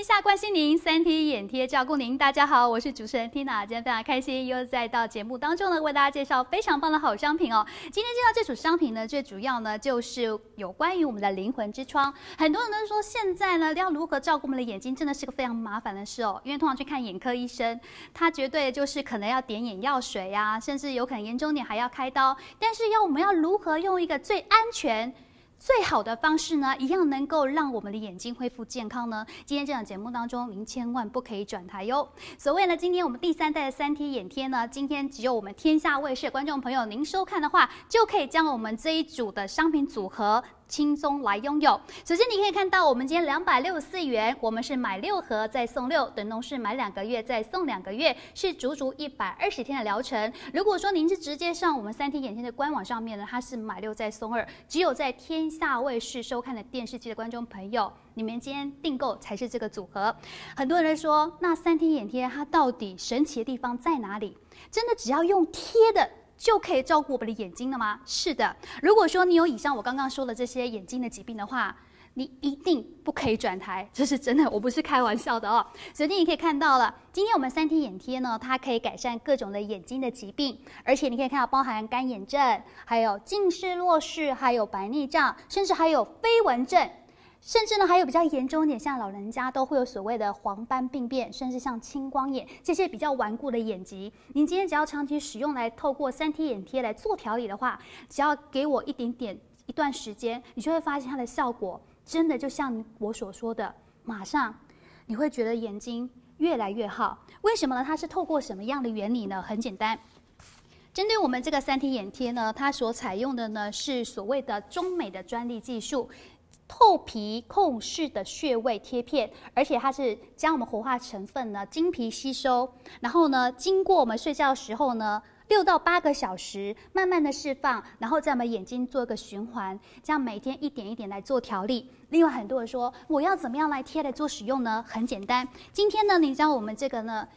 下关心您，3T 眼贴照顾您。大家好，我是主持人 Tina， 今天非常开心，又再到节目当中呢，为大家介绍非常棒的好商品哦。今天介绍这组商品呢，最主要呢就是有关于我们的灵魂之窗。很多人都说现在呢，要如何照顾我们的眼睛，真的是个非常麻烦的事哦。因为通常去看眼科医生，他绝对就是可能要点眼药水啊，甚至有可能严重点还要开刀。但是我们要如何用一个最安全、最好的方式呢，一样能够让我们的眼睛恢复健康呢？今天这档节目当中，您千万不可以转台哟。所谓呢，今天我们第3代的3T 眼贴呢，今天只有我们天下卫视的观众朋友您收看的话，就可以将我们这一组的商品组合轻松来拥有。首先，你可以看到我们今天264元，我们是买6盒再送6，等同是买2个月再送2个月，是足足120天的疗程。如果说您是直接上我们3T眼贴的官网上面呢，它是买6再送2，只有在天下卫视收看的电视机的观众朋友，你们今天订购才是这个组合。很多人说，那3T眼贴它到底神奇的地方在哪里？真的只要用贴的就可以照顾我们的眼睛了吗？是的，如果说你有以上我刚刚说的这些眼睛的疾病的话，你一定不可以转台，这是真的，我不是开玩笑的哦。首先你可以看到了，今天我们3T眼贴呢，它可以改善各种的眼睛的疾病，而且你可以看到包含干眼症，还有近视、弱视，还有白内障，甚至还有飞蚊症。甚至呢，还有比较严重一点，像老人家都会有所谓的黄斑病变，甚至像青光眼这些比较顽固的眼疾。您今天只要长期使用来透过3T眼贴来做调理的话，只要给我一段时间，你就会发现它的效果真的就像我所说的，马上你会觉得眼睛越来越好。为什么呢？它是透过什么样的原理呢？很简单。针对我们这个3T眼贴呢，它所采用的呢是所谓的中美的专利技术。透皮控式的穴位贴片，而且它是将我们活化成分呢经皮吸收，然后呢经过我们睡觉的时候呢6到8个小时，慢慢的释放，然后在我们眼睛做一个循环，这样每天一点一点来做调理。另外很多人说我要怎么样来贴来做使用呢？很简单，今天呢你将我们这个呢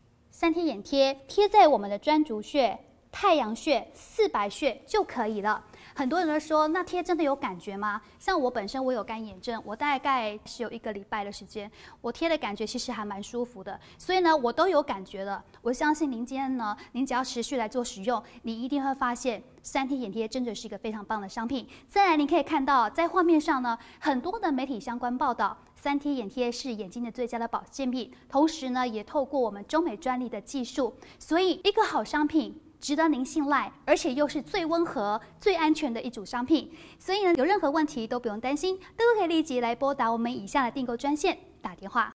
3T眼贴贴在我们的专足穴、太阳穴、四白穴就可以了。很多人都说，那贴真的有感觉吗？像我本身我有干眼症，我大概是有1个礼拜的时间，我贴的感觉其实还蛮舒服的，所以呢我都有感觉了。我相信您今天呢，您只要持续来做使用，你一定会发现3T眼贴真的是一个非常棒的商品。再来，您可以看到在画面上呢，很多的媒体相关报道，3T眼贴是眼睛的最佳的保健品，同时呢也透过我们中美专利的技术，所以一个好商品值得您信赖，而且又是最温和、最安全的一组商品。所以呢，有任何问题都不用担心，都可以立即来拨打我们以下的订购专线打电话。